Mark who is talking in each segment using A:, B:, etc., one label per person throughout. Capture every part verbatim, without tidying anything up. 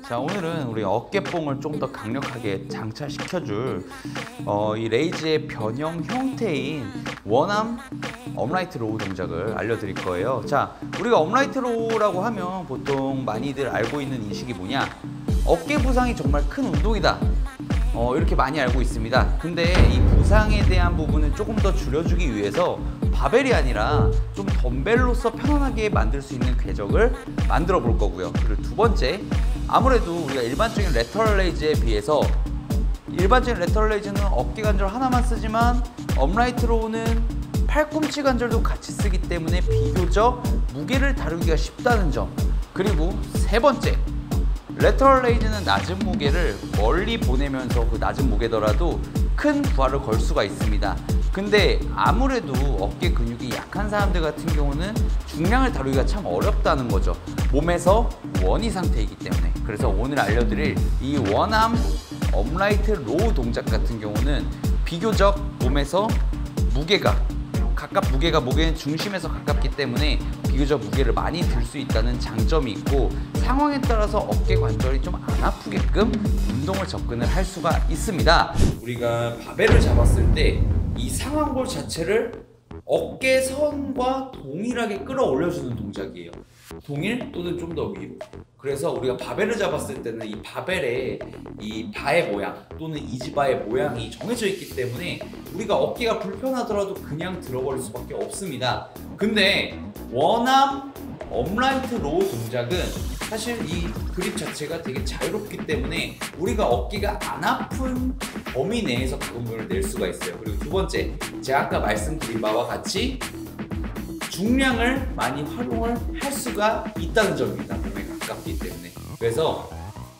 A: 자, 오늘은 우리 어깨뽕을 좀 더 강력하게 장착시켜줄 어, 이 레이즈의 변형 형태인 원암 업라이트 로우 동작을 알려드릴 거예요. 자, 우리가 업라이트 로우라고 하면 보통 많이들 알고 있는 인식이 뭐냐? 어깨 부상이 정말 큰 운동이다. 어, 이렇게 많이 알고 있습니다. 근데 이 부상에 대한 부분은 조금 더 줄여주기 위해서 바벨이 아니라 좀 덤벨로서 편안하게 만들 수 있는 궤적을 만들어 볼 거고요. 그리고 두 번째, 아무래도 우리가 일반적인 레터럴 레이즈에 비해서 일반적인 레터럴 레이즈는 어깨 관절 하나만 쓰지만 업라이트 로우는 팔꿈치 관절도 같이 쓰기 때문에 비교적 무게를 다루기가 쉽다는 점. 그리고 세 번째, 레터럴 레이즈는 낮은 무게를 멀리 보내면서 그 낮은 무게더라도 큰 부하를 걸 수가 있습니다. 근데 아무래도 어깨 근육이 약한 사람들 같은 경우는 중량을 다루기가 참 어렵다는 거죠. 몸에서 원위 상태이기 때문에. 그래서 오늘 알려드릴 이 원암 업라이트 로우 동작 같은 경우는 비교적 몸에서 무게가 가깝 무게가 목의 중심에서 가깝기 때문에 비교적 무게를 많이 들 수 있다는 장점이 있고, 상황에 따라서 어깨 관절이 좀 안 아프게끔 운동을 접근을 할 수가 있습니다. 우리가 바벨을 잡았을 때 이 상완골 자체를 어깨선과 동일하게 끌어올려주는 동작이에요. 동일 또는 좀 더 위로. 그래서 우리가 바벨을 잡았을 때는 이 바벨의 이 바의 모양 또는 이지바의 모양이 정해져 있기 때문에 우리가 어깨가 불편하더라도 그냥 들어버릴 수밖에 없습니다. 근데 원암 업라이트 로우 동작은 사실 이 그립 자체가 되게 자유롭기 때문에 우리가 어깨가 안 아픈 범위 내에서 가동력을 낼 수가 있어요. 그리고 두 번째, 제가 아까 말씀드린 바와 같이 중량을 많이 활용을 할 수가 있다는 점입니다. 몸에 가깝기 때문에. 그래서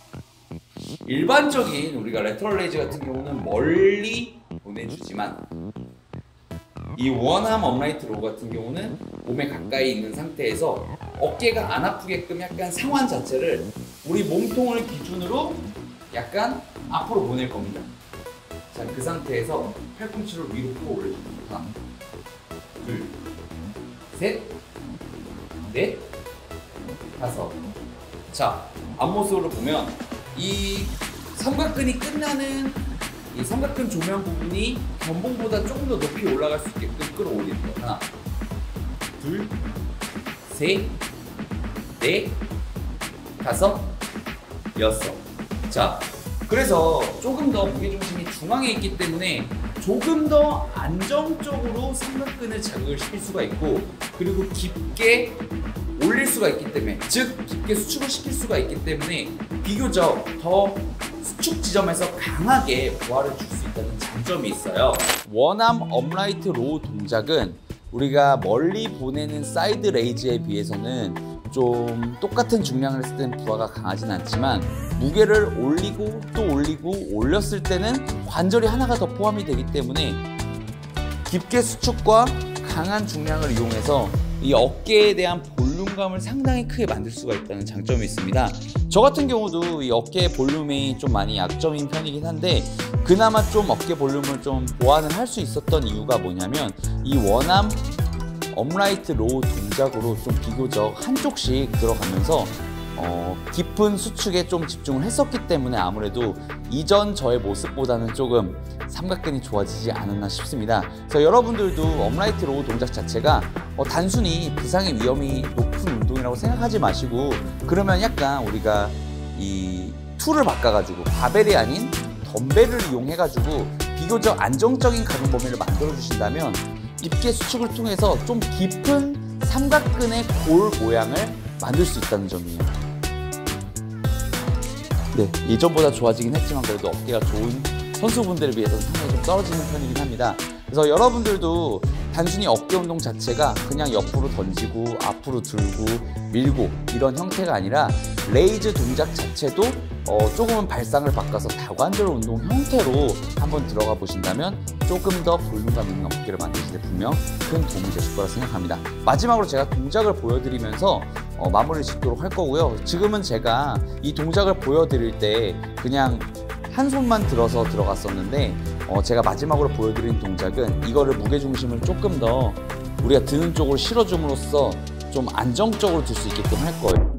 A: 일반적인 우리가 레터럴 레이즈 같은 경우는 멀리 보내주지만 이 원암 업라이트 로우 같은 경우는 몸에 가까이 있는 상태에서 어깨가 안 아프게끔 약간 상완 자체를 우리 몸통을 기준으로 약간 앞으로 보낼 겁니다. 자, 그 상태에서 팔꿈치를 위로 끌어올려줍니다. 하나, 둘, 셋, 넷, 다섯. 자, 앞모습으로 보면 이 삼각근이 끝나는 이 삼각근 조명 부분이 견봉보다 조금 더 높이 올라갈 수 있게끔 끌어올리는 거예요. 하나, 둘, 셋, 넷, 다섯, 여섯. 자, 그래서 조금 더 무게중심이 중앙에 있기 때문에 조금 더 안정적으로 삼각근을 자극을 시킬 수가 있고, 그리고 깊게 올릴 수가 있기 때문에, 즉 깊게 수축을 시킬 수가 있기 때문에 비교적 더 수축 지점에서 강하게 부하를 줄 수 있다는 장점이 있어요. 원암 업라이트 로우 동작은 우리가 멀리 보내는 사이드 레이즈에 비해서는 좀 똑같은 중량을 했을 때는 부하가 강하진 않지만, 무게를 올리고 또 올리고 올렸을 때는 관절이 하나가 더 포함이 되기 때문에 깊게 수축과 강한 중량을 이용해서 이 어깨에 대한 볼륨감을 상당히 크게 만들 수가 있다는 장점이 있습니다. 저 같은 경우도 이 어깨 볼륨이 좀 많이 약점인 편이긴 한데, 그나마 좀 어깨 볼륨을 좀 보완을 할 수 있었던 이유가 뭐냐면 이 원암 업라이트 로우 동작으로 좀 비교적 한쪽씩 들어가면서 어, 깊은 수축에 좀 집중을 했었기 때문에 아무래도 이전 저의 모습보다는 조금 삼각근이 좋아지지 않았나 싶습니다. 그래서 여러분들도 업라이트 로우 동작 자체가 어, 단순히 부상의 위험이 높은 운동이라고 생각하지 마시고, 그러면 약간 우리가 이 툴을 바꿔가지고 바벨이 아닌 덤벨을 이용해가지고 비교적 안정적인 가동 범위를 만들어 주신다면 깊게 수축을 통해서 좀 깊은 삼각근의 골 모양을 만들 수 있다는 점이에요. 네, 예전보다 좋아지긴 했지만 그래도 어깨가 좋은 선수분들에 비해서는 상당히 좀 떨어지는 편이긴 합니다. 그래서 여러분들도 단순히 어깨 운동 자체가 그냥 옆으로 던지고 앞으로 들고 밀고 이런 형태가 아니라 레이즈 동작 자체도 어, 조금은 발상을 바꿔서 다관절 운동 형태로 한번 들어가 보신다면 조금 더 볼륨감 있는 어깨를 만드실 때 분명 큰 도움이 되실 거라 생각합니다. 마지막으로 제가 동작을 보여드리면서 어, 마무리를 짓도록 할 거고요. 지금은 제가 이 동작을 보여드릴 때 그냥 한 손만 들어서 들어갔었는데 어, 제가 마지막으로 보여드린 동작은 이거를 무게중심을 조금 더 우리가 드는 쪽으로 실어줌으로써 좀 안정적으로 들 수 있게끔 할 거예요.